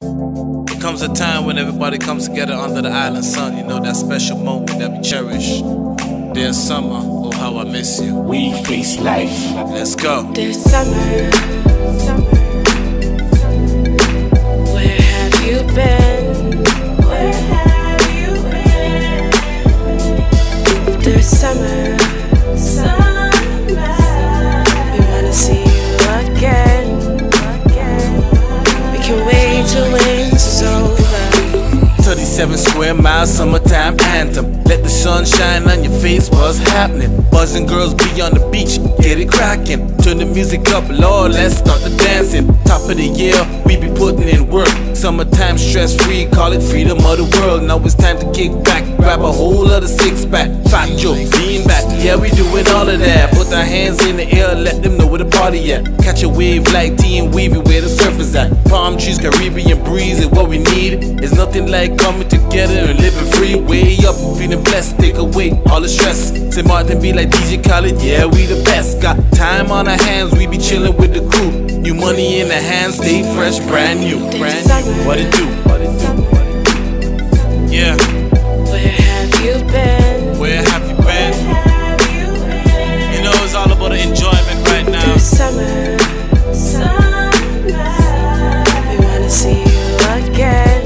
It comes a time when everybody comes together under the island sun. You know, that special moment that we cherish. Dear summer, oh how I miss you. We face life. Let's go. Dear summer, where have you been? Where have you been? Dear summer, we wanna see you again. We can wait till winter's over. 37 square miles, summertime anthem. Let the sun shine on your face, what's happening? Buzzing girls be on the beach, get it cracking. Turn the music up, Lord, let's start the dancing. Top of the year, we be putting in work. Summertime stress free, call it freedom of the world. Now it's time to kick back, grab a whole other six pack. Fat Joe, lean back, yeah we doing all of that. Put our hands in the air, let them know where the party at. Catch a wave like T and wavy where the surface at. Palm trees, Caribbean breeze is what we need. It's nothing like coming together and living free. Way up, feeling blessed, take away all the stress. Say Martin be like DJ Khaled, yeah we the best. Got time on our hands, we be chilling with the crew. New money in the hands, stay fresh, brand new, brand new. What it do? What it do? Yeah. Where have you been? Where have you been? You know it's all about the enjoyment right now. Dear summer, we wanna see you again.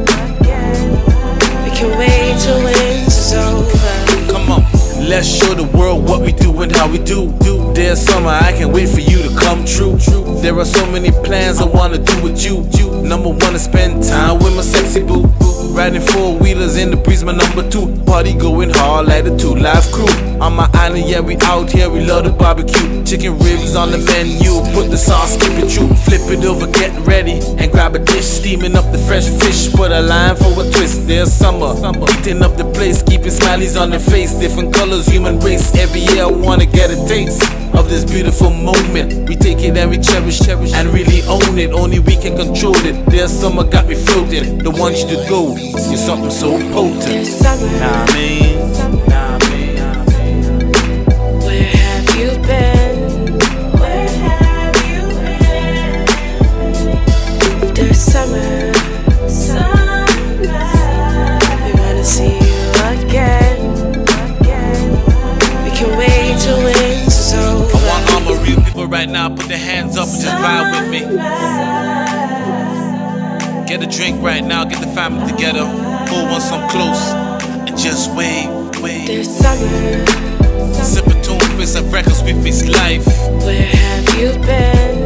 We can wait till winter's over. Come on, let's show the world what we do and how we do. Dear summer, I can't wait for you to come true. There are so many plans I wanna do with you. Number one is spend time with my sexy boo. Riding four-wheelers in the breeze, my number two. Party going hard like the 2 Live Crew. On my island, yeah we out here, we love the barbecue. Chicken ribs on the menu, put the sauce, keep it true. Flip it over, get ready, and grab a dish. Steaming up the fresh fish, put a lime for a twist. There's summer, heating up the place, keeping smileys on the face. Different colors, human race, every year I wanna get a taste of this beautiful moment. We take it and we cherish, and really own it. Only we can control it. There's summer got me floating. Don't want you to go. You're something so potent. Nah, man. Where have you been? Where have you been? Dear summer, we wanna see you again. We can wait till winter's over. I want all my real people right now, put their hands up and just vibe with me. Get a drink right now, get the family together. Pull one some close and just wave. Dear summer, Sip a tune, face of records, we face life. where have you been?